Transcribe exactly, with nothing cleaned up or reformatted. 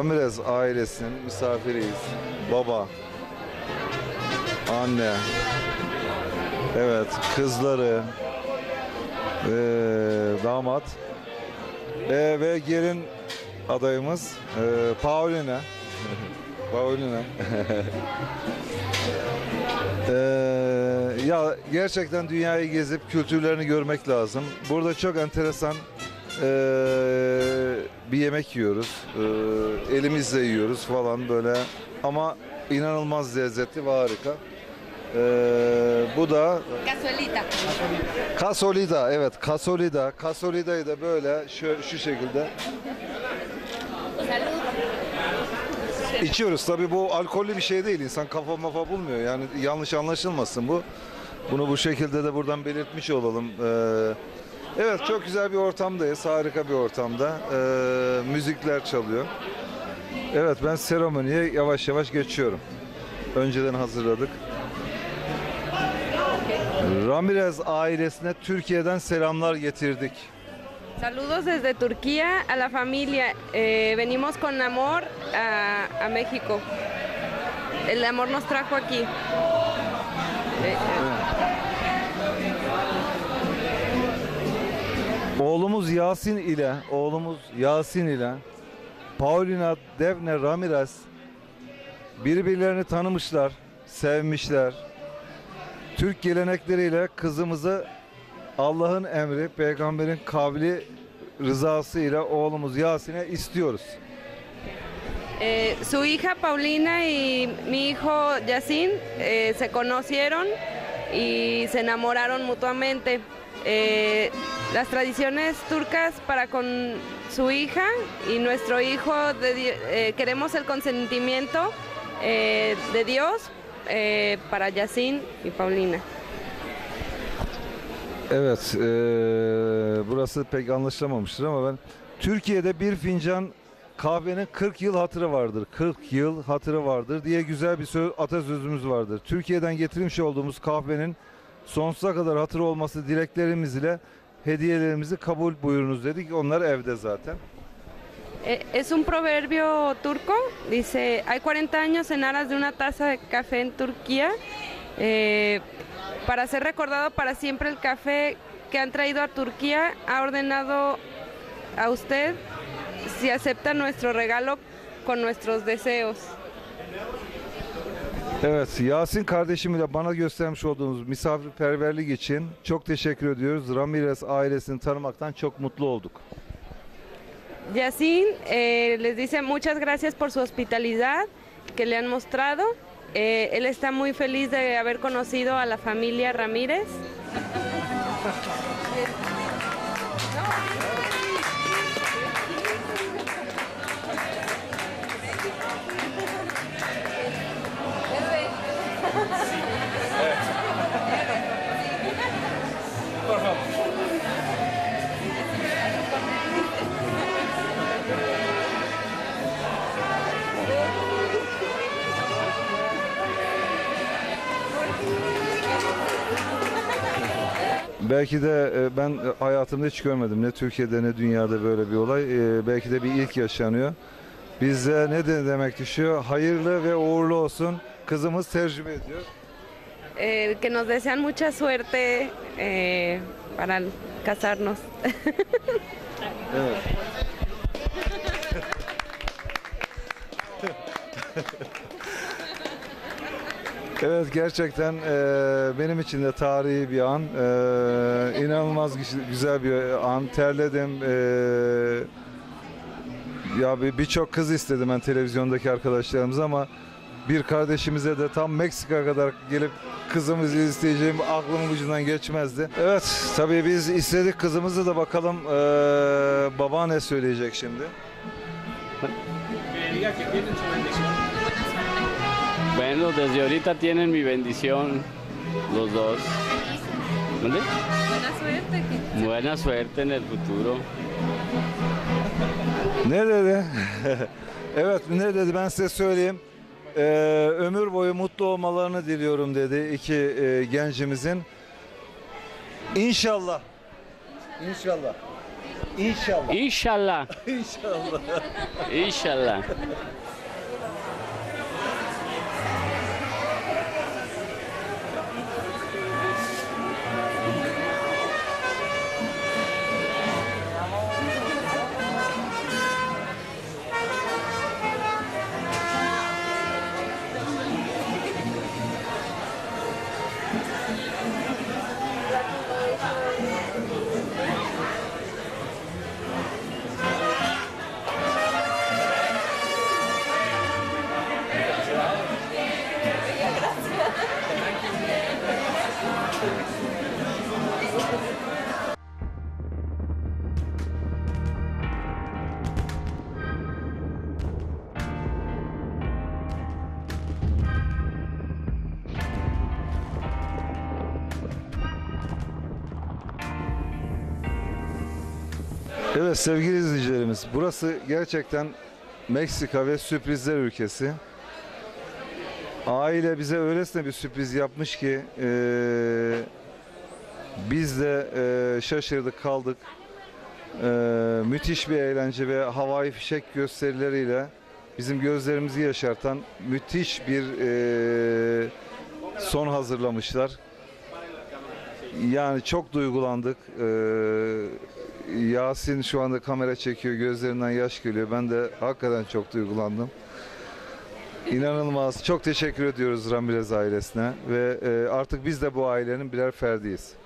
Ramirez ailesinin misafiriyiz. Baba, anne, evet, kızları, ee, damat ee, ve gelin adayımız ee, Paulina. Paulina. ee, ya gerçekten dünyayı gezip kültürlerini görmek lazım. Burada çok enteresan ee, bir yemek yiyoruz. Ee, elimizle yiyoruz falan böyle. Ama inanılmaz lezzetli ve harika. Ee, bu da Cazuelita. Casolida, evet, Casolida. Casolida'yı da böyle şu, şu şekilde içiyoruz. Tabii bu alkollü bir şey değil. İnsan kafa mafa bulmuyor. Yani yanlış anlaşılmasın bu. Bunu bu şekilde de buradan belirtmiş olalım. Ee, evet, çok güzel bir ortamdayız. Harika bir ortamda. Ee, müzikler çalıyor. Evet, ben seremoniye yavaş yavaş geçiyorum. Önceden hazırladık. Ramirez ailesine Türkiye'den selamlar getirdik. Saludos desde Turquía a la familia. Eh, venimos con amor a, a México. El amor nos trajo aquí. Eh, Oğlumuz Yasin ile oğlumuz Yasin ile Paulina Devne Ramirez birbirlerini tanımışlar, sevmişler. Türk gelenekleriyle kızımızı Allah'ın emri, peygamberin kavli rızası ile oğlumuz Yasin'e istiyoruz. Eh, su hija Paulina y mi hijo Yacine eh, se conocieron y se enamoraron mutuamente. Eh, las tradiciones turcas para con su hija y nuestro hijo de, eh, queremos el consentimiento eh, de Dios eh, para Yacine y Paulina. Evet, e, burası pek anlaşılamamıştır ama ben Türkiye'de bir fincan kahvenin kırk yıl hatırı vardır. kırk yıl hatırı vardır diye güzel bir söz, atasözümüz vardır. Türkiye'den getirmiş olduğumuz kahvenin sonsuza kadar hatırı olması dileklerimiz ile hediyelerimizi kabul buyurunuz dedik. Onlar evde zaten. Es un proverbio turco, dice, hay cuarenta años en aras de una taza de café en Turquía, eh, para ser recordado para siempre el café que han traído a Turquía, ha ordenado a usted si acepta nuestro regalo con nuestros deseos. Evet, Yasin kardeşim ile bana göstermiş olduğunuz misafirperverlik için çok teşekkür ediyoruz. Ramirez ailesini tanımaktan çok mutlu olduk. Yacine eh, les dice muchas gracias por su hospitalidad que le han mostrado. Eh, él está muy feliz de haber conocido a la familia Ramírez. Belki de e, ben hayatımda hiç görmedim. Ne Türkiye'de ne dünyada böyle bir olay. E, belki de bir ilk yaşanıyor. Bizde ne de demek düşüyor? Hayırlı ve uğurlu olsun. Kızımız tercüme ediyor. Eh, que nos desean mucha suerte eh, para casarnos. Evet. Evet, gerçekten e, benim için de tarihi bir an. E, inanılmaz güzel bir an. Terledim. E, ya birçok kız istedim ben televizyondaki arkadaşlarımız ama bir kardeşimize de tam Meksika kadar gelip kızımızı isteyeceğim aklımın ucundan geçmezdi. Evet, tabii biz istedik kızımızı da bakalım e, baba ne söyleyecek şimdi. Bueno, desde ahorita tienen mi bendición los dos. ¿Dónde? Buena suerte. Buena suerte en el futuro. Ne dedi? Evet, ne dedi ben size söyleyeyim. Ee, ömür boyu mutlu olmalarını diliyorum dedi iki e, gencimizin. İnşallah. İnşallah. İnşallah. İnşallah. İnşallah. İnşallah. Evet sevgili izleyicilerimiz, burası gerçekten Meksika ve sürprizler ülkesi. Aile bize öylesine bir sürpriz yapmış ki eee, biz de eee, şaşırdık kaldık. Eee, müthiş bir eğlence ve havai fişek gösterileriyle bizim gözlerimizi yaşartan müthiş bir eee, son hazırlamışlar. Yani çok duygulandık. Eee, Yasin şu anda kamera çekiyor, gözlerinden yaş geliyor. Ben de hakikaten çok duygulandım. İnanılmaz. Çok teşekkür ediyoruz Ramirez ailesine ve e, artık biz de bu ailenin birer ferdiyiz.